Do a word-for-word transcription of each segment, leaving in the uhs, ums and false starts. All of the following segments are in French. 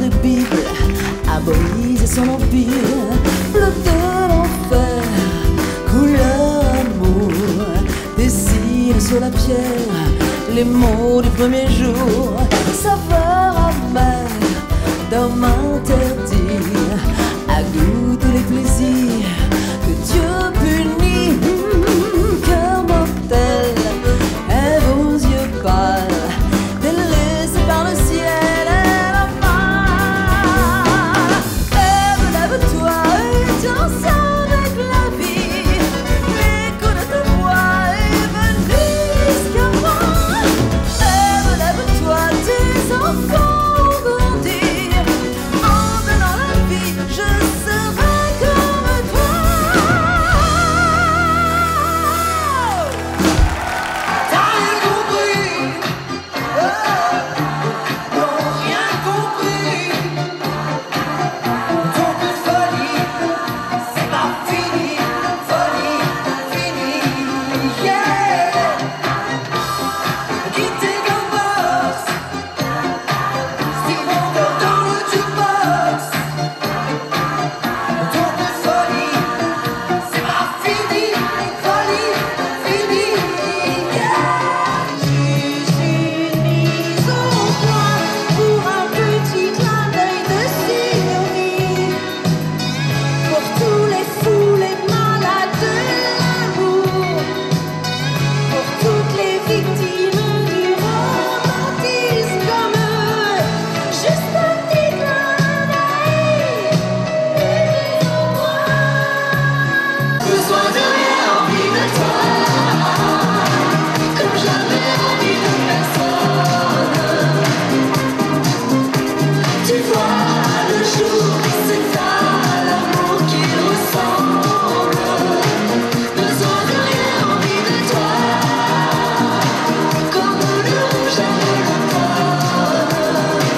de Bible à briser son empire. Bleu de l'enfer, couleur amour, dessine sur la pierre les mots du premier jour. Saveur amère d'homme interdit, à goût tous les plaisirs que Dieu punit. Mmh, cœur mortel, et vos yeux pâles, délaissés par le ciel et la main. Lève, lève-toi et danse avec la vie. L'écho de ta voix est venu jusqu'à moi. Lève, lève-toi, tes enfants vont grandir. En donnant la vie, je serai comme toi. T'as rien compris, oh, non, rien compris. Ton coup de folie, c'est pas fini, folie, fini, yeah. Quitter comme boss, Steve Wonder dans le jukebox. Ton coup de folie, c'est pas fini, folie, fini, yeah. Je suis mise au point pour un petit clin d'œil de survie. Pour tous les fous, les malades de l'amour. Pour toutes les victimes du romantisme comme eux. Juste un petit clin d'œil, mise au point. Besoin de rien, envie de toi. Comme j'avais envie de personne. Tu vois le jour et c'est à l'amour qu'il ressemble. Besoin de rien, envie de toi. Comme le rouge à l'automne.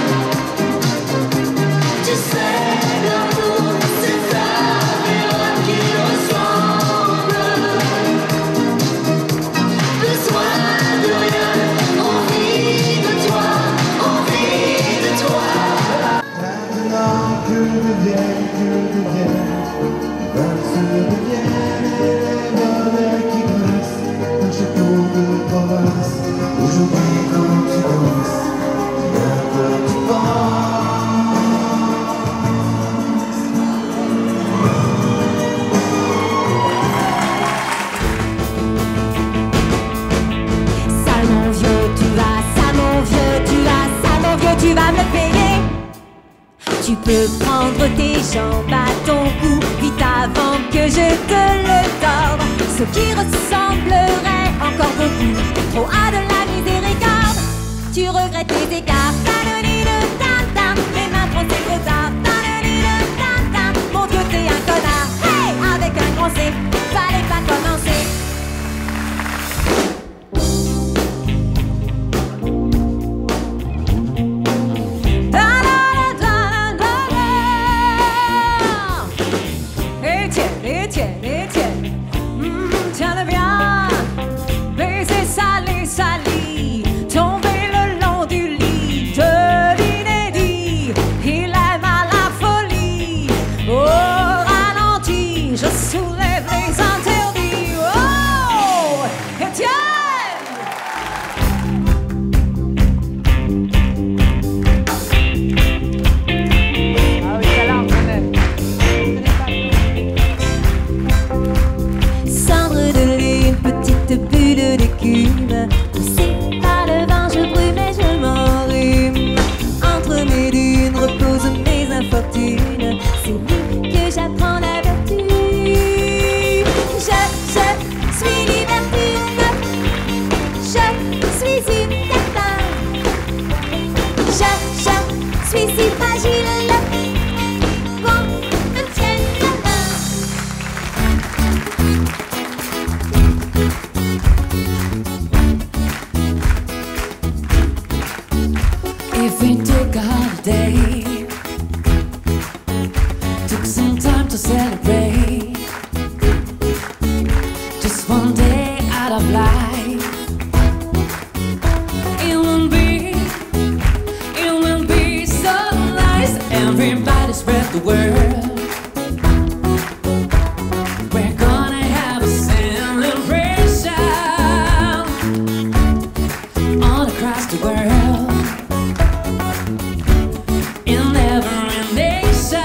Tu sais, l'amour, c'est à l'amour qu'il ressemble. Besoin de rien, envie de toi, envie de toi. Maintenant que devienne, que devienne, valse devienne les bonheurs qui glacent un château de province. Aujourd'hui quand tu danses, bien que tu penses. Ça mon vieux, tu vas, ça mon vieux, tu vas, ça mon vieux, tu vas me payer. Tu peux prendre tes jambes à ton cou, vite avant que je te le torde. Ce qui ressemblerait encore beaucoup trop à de la miséricorde. Tu regrettes tes écarts, ta-da-di-da-da-da. Mais maintenant c'est trop tard, ta-da-di-da-da-da. Mon Dieu, t'es un connard, hey, avec un grand C, fallait pas commencer. Étienne, Étienne, Étienne, hum, tiens-le bien. Baiser salé, sali, tomber le long du lit de the world. We're gonna have a celebration all across the world, in every nation.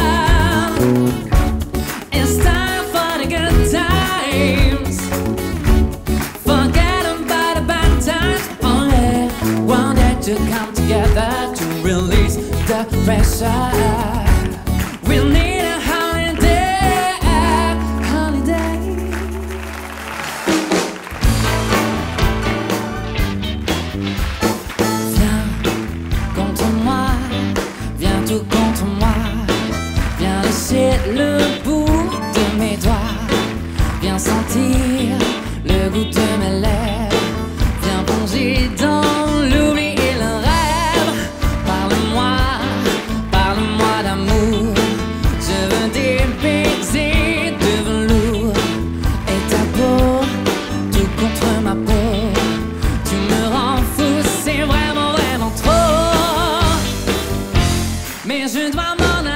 It's time for the good times. Forget about the bad times. Only wanted to come together to release the pressure. We need a holiday, holiday. Viens contre moi, viens tout contre moi. Viens lécher le bout de mes doigts. Viens sentir le goût de mes lèvres. Viens plonger dans l'oubli et le rêve. Parle-moi, parle-moi d'amour. Je veux des baisers de velours. Et ta peau, tout contre ma peau. Tu me rends fou, c'est vraiment, vraiment trop. Mais je dois m'en aller.